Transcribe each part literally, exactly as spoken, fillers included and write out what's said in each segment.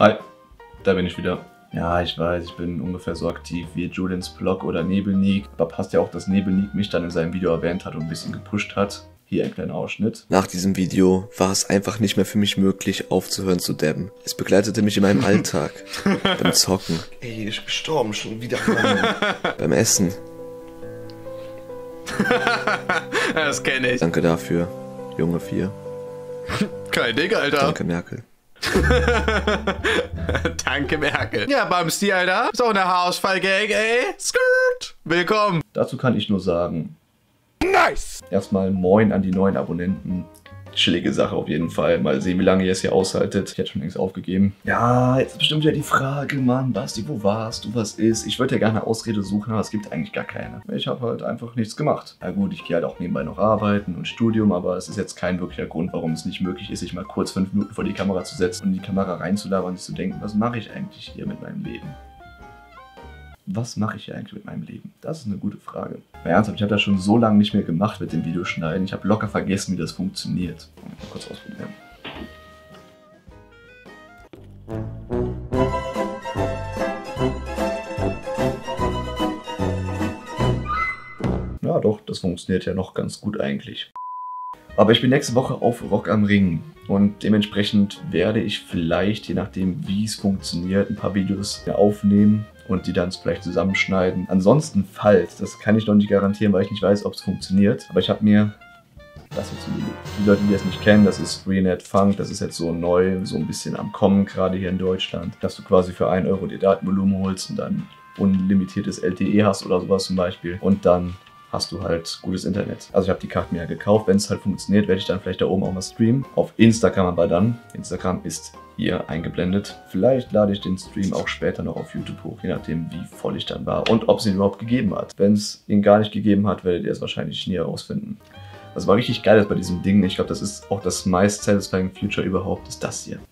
Hi, da bin ich wieder. Ja, ich weiß, ich bin ungefähr so aktiv wie Julians Blog oder Nebelnik. Aber passt ja auch, dass Nebelnik mich dann in seinem Video erwähnt hat und ein bisschen gepusht hat. Hier ein kleiner Ausschnitt. Nach diesem Video war es einfach nicht mehr für mich möglich, aufzuhören zu dabben. Es begleitete mich in meinem Alltag. Beim Zocken. Ey, ich bin gestorben, schon wieder. Beim Essen. Das kenne ich. Danke dafür, Junge vier. Kein Ding, Alter. Danke, Merkel. Danke, Merkel. Ja, Bamsti, Alter. Ist auch eine Haarausfall-Gang, ey. Skirt. Willkommen. Dazu kann ich nur sagen, Nice. erstmal moin an die neuen Abonnenten. Chillige Sache auf jeden Fall. Mal sehen, wie lange ihr es hier aushaltet. Ich hätte schon längst aufgegeben. Ja, jetzt ist bestimmt wieder die Frage, Mann, Basti, wo warst du, was ist? Ich würde ja gerne eine Ausrede suchen, aber es gibt eigentlich gar keine. Ich habe halt einfach nichts gemacht. Na gut, ich gehe halt auch nebenbei noch arbeiten und Studium, aber es ist jetzt kein wirklicher Grund, warum es nicht möglich ist, sich mal kurz fünf Minuten vor die Kamera zu setzen und in die Kamera reinzulabern und sich zu denken, was mache ich eigentlich hier mit meinem Leben? Was mache ich hier eigentlich mit meinem Leben? Das ist eine gute Frage. Mal ernsthaft, ich habe das schon so lange nicht mehr gemacht mit dem Videoschneiden. Ich habe locker vergessen, wie das funktioniert. Mal kurz ausprobieren. Ja doch, das funktioniert ja noch ganz gut eigentlich. Aber ich bin nächste Woche auf Rock am Ring und dementsprechend werde ich vielleicht, je nachdem wie es funktioniert, ein paar Videos aufnehmen und die dann vielleicht zusammenschneiden. Ansonsten, falls, das kann ich noch nicht garantieren, weil ich nicht weiß, ob es funktioniert, aber ich habe mir, das jetzt die, die Leute, die das nicht kennen, das ist Freenet Funk, das ist jetzt so neu, so ein bisschen am Kommen, gerade hier in Deutschland, dass du quasi für einen Euro dir Datenvolumen holst und dann unlimitiertes L T E hast oder sowas zum Beispiel und dann hast du halt gutes Internet. Also ich habe die Karte mir ja gekauft. Wenn es halt funktioniert, werde ich dann vielleicht da oben auch mal streamen. Auf Instagram aber dann. Instagram ist hier eingeblendet. Vielleicht lade ich den Stream auch später noch auf YouTube hoch, je nachdem wie voll ich dann war und ob es ihn überhaupt gegeben hat. Wenn es ihn gar nicht gegeben hat, werdet ihr es wahrscheinlich nie herausfinden. Was war richtig geil ist bei diesem Ding, ich glaube, das ist auch das meist satisfying Feature überhaupt, ist das hier.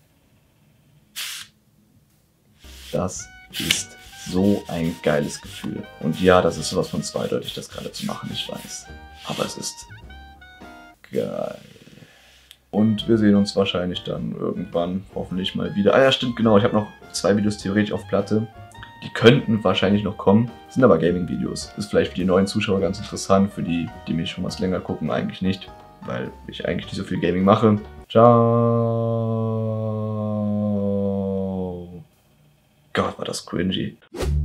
Das ist so ein geiles Gefühl. Und ja, das ist sowas von zweideutig, das gerade zu machen, ich weiß. Aber es ist geil. Und wir sehen uns wahrscheinlich dann irgendwann hoffentlich mal wieder. Ah ja, stimmt, genau. Ich habe noch zwei Videos theoretisch auf Platte. Die könnten wahrscheinlich noch kommen. Sind aber Gaming-Videos. Ist vielleicht für die neuen Zuschauer ganz interessant. Für die, die mich schon was länger gucken, eigentlich nicht. Weil ich eigentlich nicht so viel Gaming mache. Ciao. Gott, war das cringy.